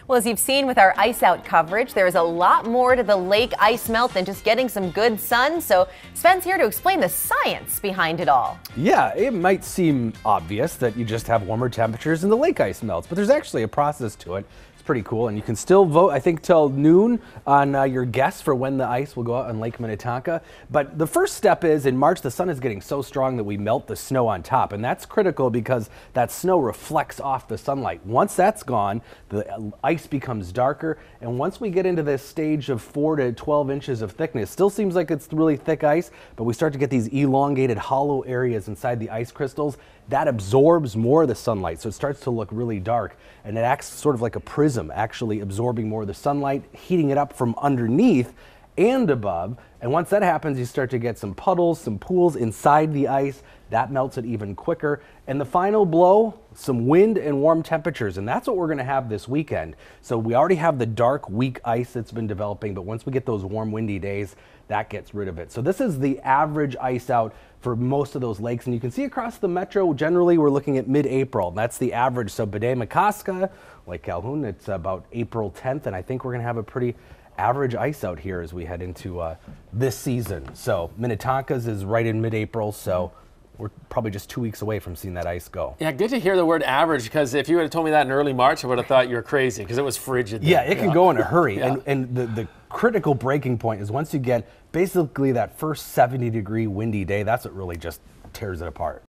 Well, as you've seen with our ice out coverage, there is a lot more to the lake ice melt than just getting some good sun. So Sven's here to explain the science behind it all. Yeah, it might seem obvious that you just have warmer temperatures and the lake ice melts, but there's actually a process to it. Pretty cool, and you can still vote, I think, till noon on your guess for when the ice will go out on Lake Minnetonka. But the first step is in March, the sun is getting so strong that we melt the snow on top, and that's critical because that snow reflects off the sunlight. Once that's gone, the ice becomes darker, and once we get into this stage of 4 to 12 inches of thickness, still seems like it's really thick ice, but we start to get these elongated hollow areas inside the ice crystals. That absorbs more of the sunlight, so it starts to look really dark, and it acts sort of like a prism, actually absorbing more of the sunlight, heating it up from underneath and above. And once that happens, you start to get some puddles, some pools inside the ice. That melts it even quicker. And the final blow, some wind and warm temperatures, and that's what we're going to have this weekend. So we already have the dark, weak ice that's been developing, but once we get those warm, windy days, that gets rid of it. So this is the average ice out for most of those lakes, and you can see across the metro, generally we're looking at mid-April. That's the average. So Bedeh-Makaska, Lake Calhoun, it's about April 10th, and I think we're going to have a pretty average ice out here as we head into this season. So Minnetonka's is right in mid-April, so we're probably just 2 weeks away from seeing that ice go. Yeah, good to hear the word average, because if you would have told me that in early March, I would have thought you were crazy, because it was frigid then. Yeah, it can go in a hurry. Yeah. And the critical breaking point is once you get basically that first 70-degree windy day, that's what really just tears it apart.